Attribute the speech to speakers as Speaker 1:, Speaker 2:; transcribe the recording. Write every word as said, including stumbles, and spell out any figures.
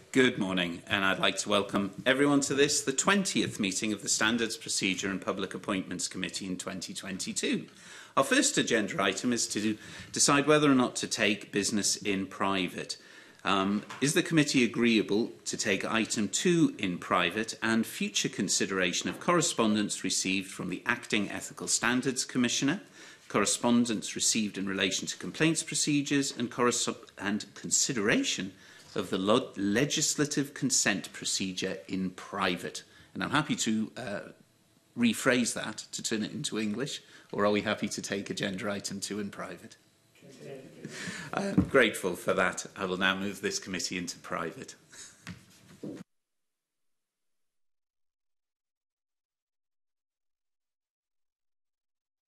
Speaker 1: Good morning, and I'd like to welcome everyone to this, the twentieth meeting of the Standards Procedure and Public Appointments Committee in twenty twenty-two. Our first agenda item is to decide whether or not to take business in private. Um, is the committee agreeable to take item two in private and future consideration of correspondence received from the Acting Ethical Standards Commissioner, correspondence received in relation to complaints procedures and, and consideration of the legislative consent procedure in private? And I'm happy to uh, rephrase that to turn it into English, or are we happy to take agenda item two in private? I'm grateful for that. I will now move this committee into private.